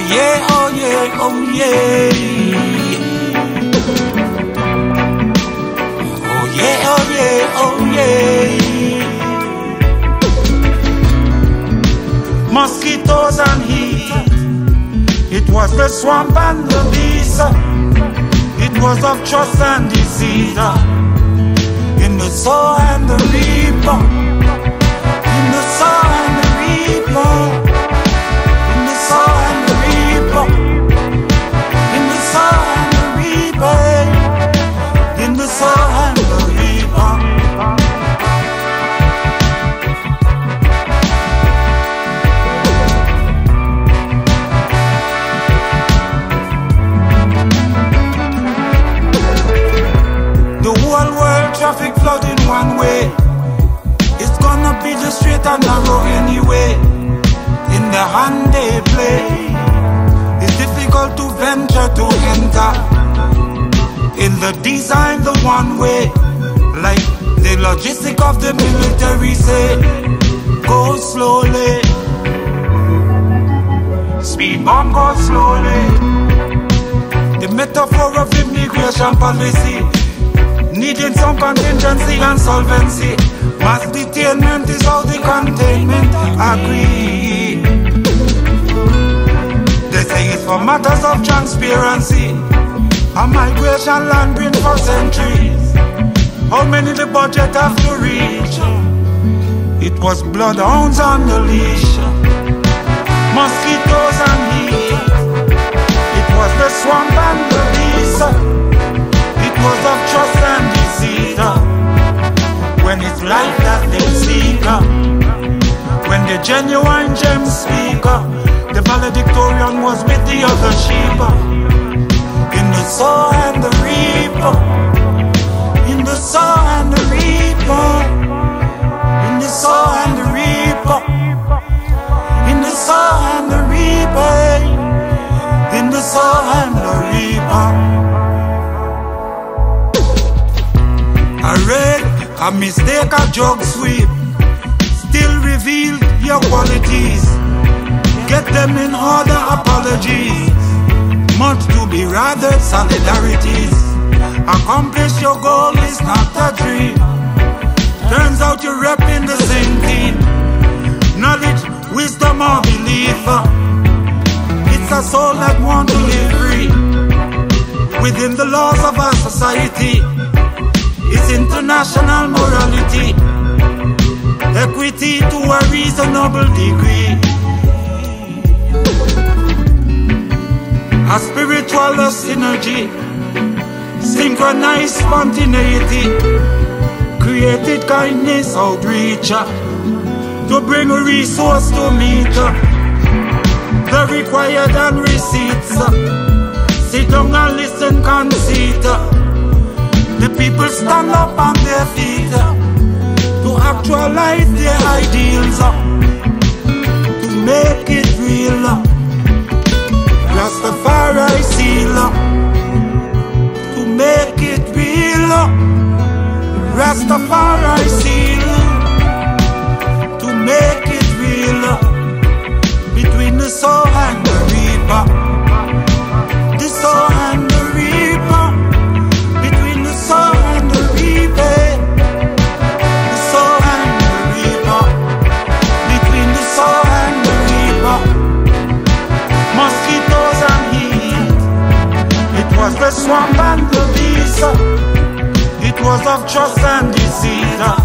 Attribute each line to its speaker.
Speaker 1: yeah, oh yeah, oh yeah. Oh yeah, oh yeah, oh yeah. Mosquitoes and heat. It was the swamp and the bees. It was of trust and deceit. In the sow and the reaper. In the sow and the reaper. In the sow and the reaper. In the sow and the reaper. In the sow and the reaper. The whole world traffic flooding one way. It's gonna be the straight and narrow anyway. In the hand they play, it's difficult to venture to enter. In the design the one way, like the logistic of the military say, go slowly. Speed bump go slowly. The metaphor of immigration policy, needing some contingency and solvency. Mass detainment is how the containment agree. They say it's for matters of transparency. A migration land been for centuries. How many the budget have to reach? It was bloodhounds on the leash. Mosquitoes and heat. It was the swamp and the bees. It was of trust and deceit. When it's life that they seek. When the genuine gems speak. The valedictorian was with the other sheep. In the sow and the reaper. In the sow and the reaper. In the sow and the reaper. In the sow and the reaper. In the sow and the reaper. I read a mistake, a jug sweep. Still revealed your qualities. Get them in order, apologies. Much to be rather solidarities. Accomplish your goal is not a dream. Turns out you're repping the same team. Knowledge, wisdom or belief. It's a soul that wants to live free within the laws of our society. It's international morality, equity to a reasonable degree. A spiritual synergy, synchronized spontaneity, created kindness outreach to bring a resource to meet the required and receipts. Sit down and listen, conceit. The people stand up on their feet to actualize their ideals, to make it real. Rastafari seal, to make it real. Rastafari seal, to make it real. Between the sow and the reaper, the sow and the reaper. Between the sow and the reaper, the sow and the reaper. Between the sow and the reaper. Mosquitoes and heat. It was the swamp and the bees. It was of trust and deceit.